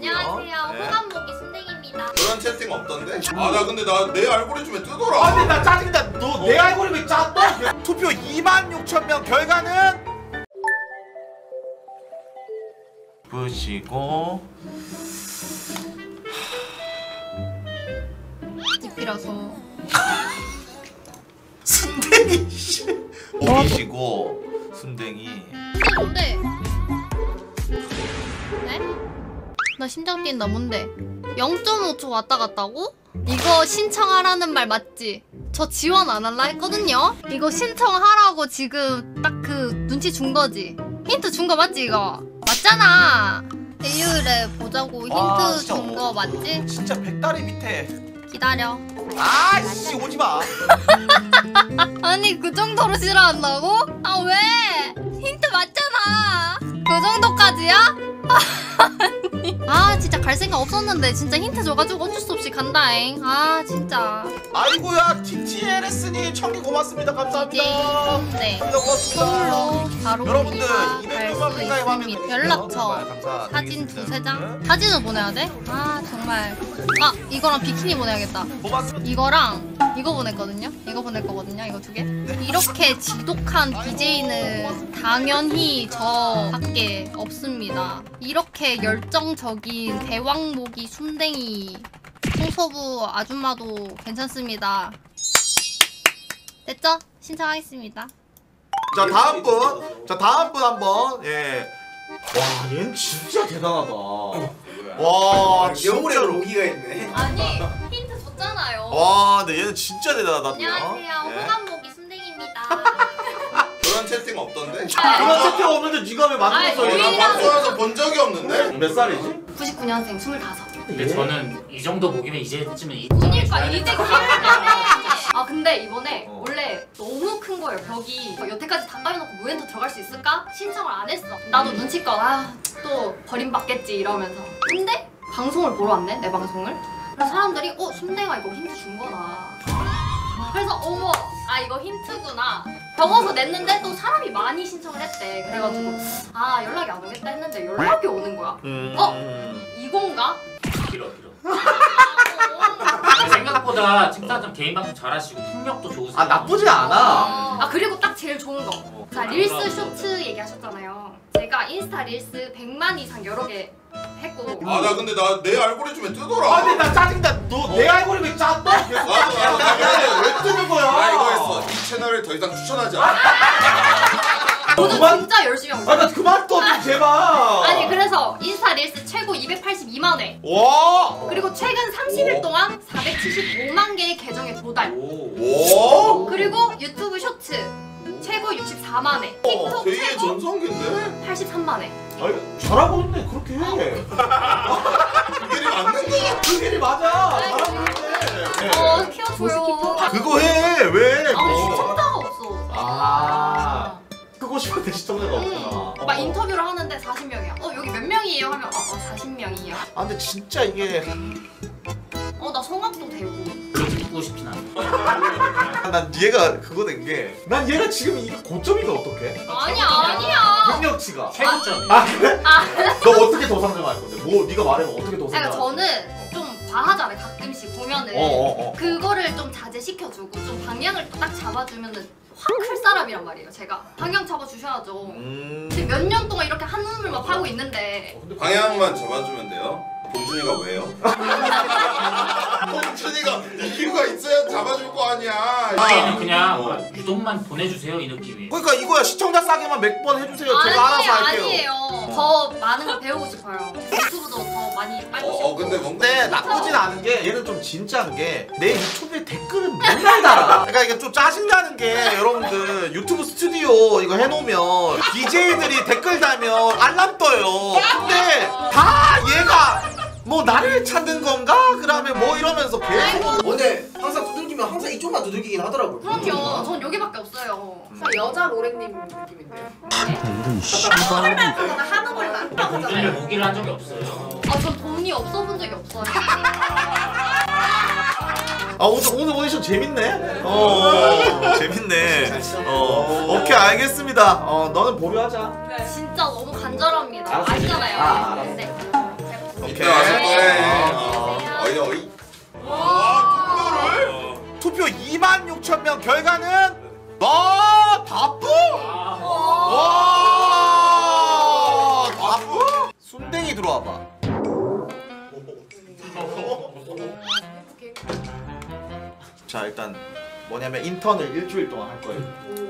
안녕하세요. 호감보기 순댕입니다. 그런 채팅 없던데? 아 나 근데 나 내 알고리즘에 뜨더라. 아 근데 나 짜증나. 너 내 알고리즘에 짰다? 투표 26,000명 결과는 보시고 집이라서 순댕이 씨 보시고 순댕이. 근데 네? 나 심장 뛴다. 뭔데? 0.5초 왔다 갔다고? 이거 신청하라는 말 맞지? 저 지원 안 할라 했거든요? 이거 신청하라고 지금 딱 그 눈치 준 거지? 힌트 준 거 맞지 이거? 맞잖아! 일요일에 보자고 힌트 준 거 맞지? 진짜 백다리 밑에. 기다려. 아씨 오지마. 아니 그 정도로 싫어한다고? 아 왜? 힌트 맞잖아. 그 정도까지야? 아 진짜 갈 생각 없었는데 진짜 힌트 줘가지고 어쩔 수 없이 간다잉. 아 진짜. 아이고야 TTLS님 청기 고맙습니다. 감사합니다. 네. 고맙습니다. 선물로 바로 여러분들 갈수 200만 가입 하면 있습니다. 연락처, 사진 두세 장. 사진을 보내야 돼? 아 정말. 아 이거랑 비키니 보내야겠다. 고맙습니다. 이거랑 이거 보냈거든요? 이거 보낼 거거든요? 이거 두 개? 이렇게 지독한 BJ는 당연히 저밖에 없습니다. 이렇게 열정적인 대왕모기 순댕이 청소부 아줌마도 괜찮습니다. 됐죠? 신청하겠습니다. 자 다음 분. 자 다음 분 한번. 예. 와 얘는 진짜 대단하다. 와 영혼의 진짜로. 로기가 있네. 아니 힌트 줬잖아요. 와 근데 얘는 진짜 대단하다. 안녕하세요. 예. 호감모기 순댕입니다. 그런 채팅 없던데? 그런 채팅 없는데 네가 왜 만들었어? 아니, 나 우리랑- 방송에서 본 적이 없는데? 몇 살이지? 99년생 25. 근데 저는 이 정도 보기면 이제쯤은 그니까 이제 키우려네. 아 근데 이번에 어. 원래 너무 큰 거예요 벽이. 여태까지 다 까여놓고 무엔터 들어갈 수 있을까? 신청을 안 했어. 나도 눈치껏 또 버림받겠지 이러면서. 근데 방송을 보러 왔네 내 방송을. 그래서 사람들이 순댕아 이거 힌트 준 거다. 그래서 어머 이거 힌트구나. 적어서 냈는데 또 사람이 많이 신청을 했대. 그래가지고 연락이 안 오겠다 했는데 연락이 오는 거야. 이건가? 길어. 생각보다 칭찬 개인 방송 잘하시고 폭력도 좋으세요. 아 나쁘지 않아. 그리고 딱 제일 좋은 거. 자 릴스 쇼츠 얘기하셨잖아요. 제가 인스타 릴스 100만 이상 여러 개 했고. 아 나 근데 나 내 알고리즘에 뜨더라. 아 근데 나 짜증나. 너 내 알고리즘에 짰다? 나도 왜 뜨는 거야? 나 이거 했어. 이 채널을 더 이상 추천하지 않아. 저는 그만- 진짜 열심히 한 아 거예요. 나 그만 떠 좀 제발. 아니 그래서 인스타 릴스 최고 282만 회. 와. 그리고 최근 30일 동안 475만 개의 계정에 도달. 오. 그리고 유튜브 쇼츠 최고 64만 회. 틱톡 되게 최고 전성기인데? 83만 회. 아니 잘하고 있네. 그렇게 해. 그 길이 맞는 거야? 그 길이 맞아. 잘하고 있네. 키워줘요. 그거 해. 왜? 시청자가 없어. 그거 싶은데 시청자가 없구나. 막 인터뷰를 하는데 40명이야. 여기 몇 명이에요? 하면 40명이에요. 아 근데 진짜 이게 나 성악도 되고. 그렇게 듣고 싶진 않아. 난 얘가 그거 된 게 난 얘가 지금 이게 고점이가 어떡해? 아니야. 능력치가. 최고점. 아 그래? 너 어떻게 더 상정할 건데? 뭐 네가 말해봐. 어떻게 더 상정할 그러니까 저는 좀 과하잖아요. 가끔씩 보면은 그거를 좀 자제시켜주고 좀 방향을 또 딱 잡아주면은 확 클 사람이란 말이에요. 제가 방향 잡아주셔야죠. 근데 몇 년 동안 이렇게 한 눈물만 파고 있는데. 방향만 잡아주면 돼요? 봉준이가 왜요? 봉준이가 이유가 있어야 잡아줄 거 아니야. 저희는 그냥 유독만 보내주세요 이 느낌이에요. 그러니까 이거야. 시청자 싸게만 몇 번 해주세요. 제가 알아서 할게요. 아니에요. 더 많은 걸 배우고 싶어요. 유튜브도 더 많이 빨고 싶고. 근데 근데 나쁘진 않은 게 얘는 좀 진짜인 게 내 유튜브에 댓글은 맨날 달아. 그러니까 이게 좀 짜증나는 게 여러분들 유튜브 스튜디오 이거 해놓으면 BJ들이 댓글 달면 알람 떠요. 근데 다 얘가 뭐 나를 찾는 건가? 그러면 뭐 이러면서 계속 근데 항상 두들기면 항상 이쪽만 두들기긴 하더라고요. 그럼요. 전 여기밖에 없어요. 여자 로렌님 느낌인데요. 나 하는 걸 나. 봉준이를 무기를 한 적이 없어요. 전 돈이 없어 본 적이 없어요. 오늘 오디션 재밌네. 재밌네. 오케이 알겠습니다. 너는 보류하자. 진짜 너무 간절합니다. 알았어. 아시잖아요. 알았어. 네. 오케이. 어이 어이. 와 투표 26,000명 결과는 다뿌. 와 다뿌. 순댕이 들어와봐. 자 일단 뭐냐면 인턴을 일주일 동안 할 거예요.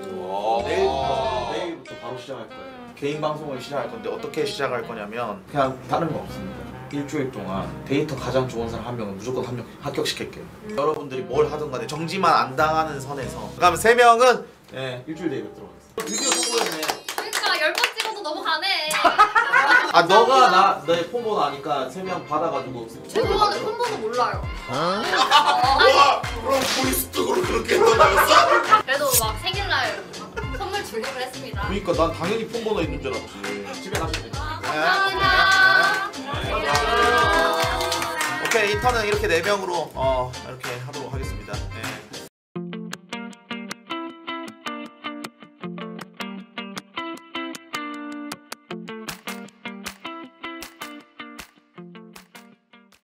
내일부터 바로 시작할 거예요. 개인 방송을 시작할 건데 어떻게 시작할 거냐면 그냥 다른 거 없습니다. 일주일 동안 데이터 가장 좋은 사람 한 명은 무조건 한 명 합격시킬게요. 여러분들이 뭘 하든 간에 정지만 안 당하는 선에서. 그다음에 3명은 일주일 내에 들어가겠습니다. 드디어 성공했네. 그러니까 10번 찍어도 넘어가네. 아 너가 내 폰번호 아니까 3명 받아가지고. 죄송한데 폰번호 몰라요. 와 그럼 보이스톡으로 그렇게 해놨어? 그래도 막 생일날 선물 주려고 했습니다. 그러니까 난 당연히 폰번호 있는 줄 알았지. 집에 가시면 되지. 감사합니다. 오케이 인턴은 이렇게 4명으로 이렇게 하도록 하겠습니다.